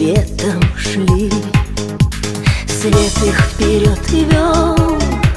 светом шли, свет их вперед и вел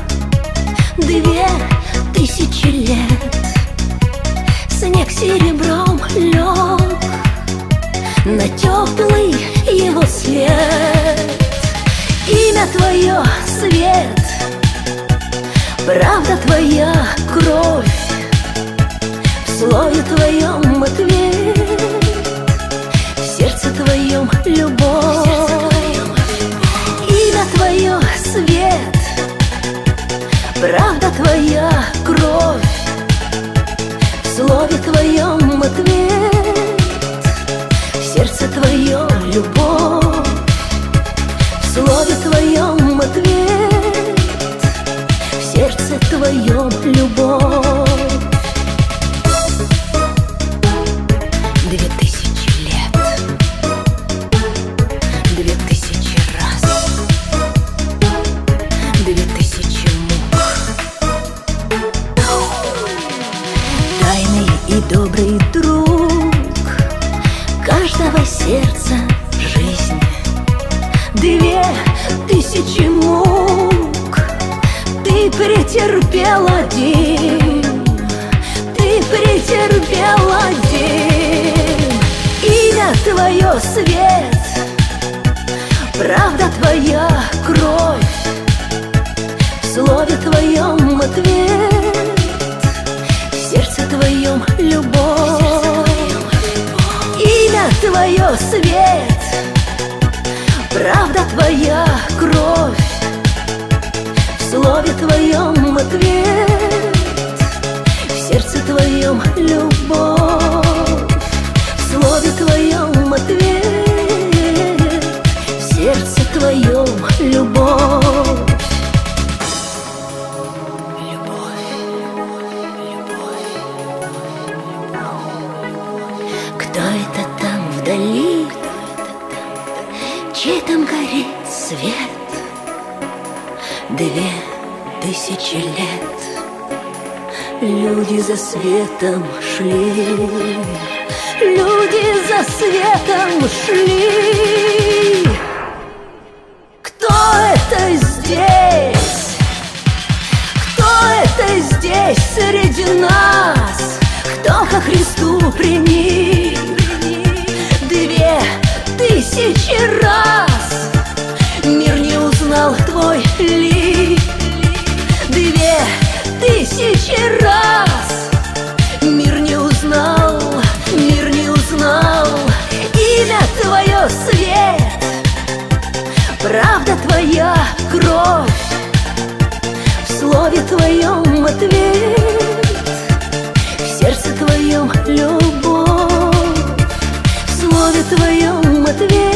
2000 лет. Снег серебром лег на теплый его след. Имя твое — свет, правда твоя — кровь, в слове твоем — ответ, в сердце твоем — любовь. Имя твое — свет, правда твоя — кровь, в слове твоем — ответ, в сердце твоем — любовь. В слове твоем — ответ, в сердце твоем — любовь. 2000 лет, 2000 раз, 2000 мук. Тайный и добрый друг каждого сердца жизни. 2000 мук ты претерпел один, ты претерпел один. Имя твое — свет, правда твоя — кровь, в слове твоем — ответ, в сердце твоем — любовь. Имя твое — свет, правда твоя — кровь, в слове твоем — ответ, в сердце твоем — любовь. В слове твоем — ответ, в сердце твоем — любовь. Кто это там вдали? Чей там горит свет? 2000 лет люди за светом шли, люди за светом шли. Кто это здесь? Кто это здесь среди нас? Кто ко Христу приник 2000 раз? Мир не узнал твой лик 2000 раз. Мир не узнал, мир не узнал. Имя твое — свет, правда твоя — кровь, в слове твоем — ответ, в сердце твоем — любовь. В слове твоем — ответ,